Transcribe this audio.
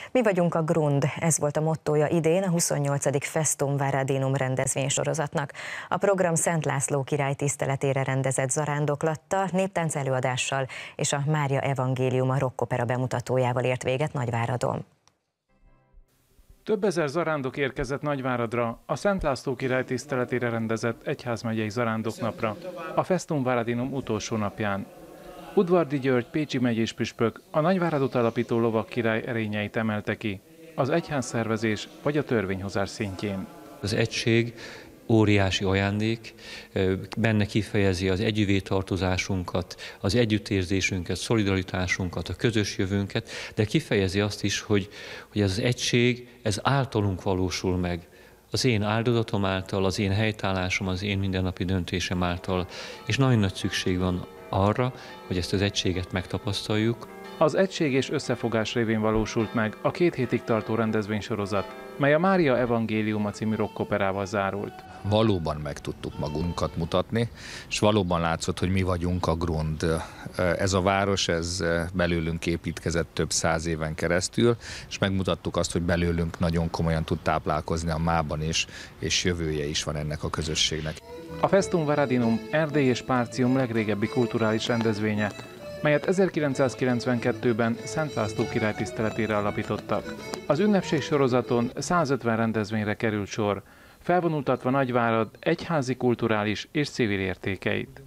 Mi vagyunk a Grund, ez volt a mottója idén a 28. Festum Varadinum rendezvénysorozatnak. A program Szent László király tiszteletére rendezett zarándoklattal, néptánc előadással és a Mária evangéliuma rockopera bemutatójával ért véget Nagyváradon. Több ezer zarándok érkezett Nagyváradra a Szent László király tiszteletére rendezett egyházmegyei zarándoknapra, a Festum Varadinum utolsó napján. Udvardy György pécsi megyés püspök a Nagyváradot alapító lovag király erényeit emelte ki, az egyházszervezés vagy a törvényhozás szintjén. Az egység óriási ajándék, benne kifejezi az együvé tartozásunkat, az együttérzésünket, szolidaritásunkat, a közös jövőnket, de kifejezi azt is, hogy ez az egység, ez általunk valósul meg. Az én áldozatom által, az én helytállásom, az én mindennapi döntésem által, és nagyon nagy szükség van arra, hogy ezt az egységet megtapasztaljuk. Az egység és összefogás révén valósult meg a 2 hétig tartó rendezvénysorozat, mely a Mária evangéliuma című rockoperával zárult. Valóban meg tudtuk magunkat mutatni, és valóban látszott, hogy mi vagyunk a Grund. Ez a város, ez belőlünk építkezett több 100 éven keresztül, és megmutattuk azt, hogy belőlünk nagyon komolyan tud táplálkozni a mában is, és jövője is van ennek a közösségnek. A Festum Varadinum Erdély és Párcium legrégebbi kulturális rendezvénye, melyet 1992-ben Szent László király tiszteletére alapítottak. Az ünnepség sorozaton 150 rendezvényre került sor, felvonultatva Nagyvárad egyházi, kulturális és civil értékeit.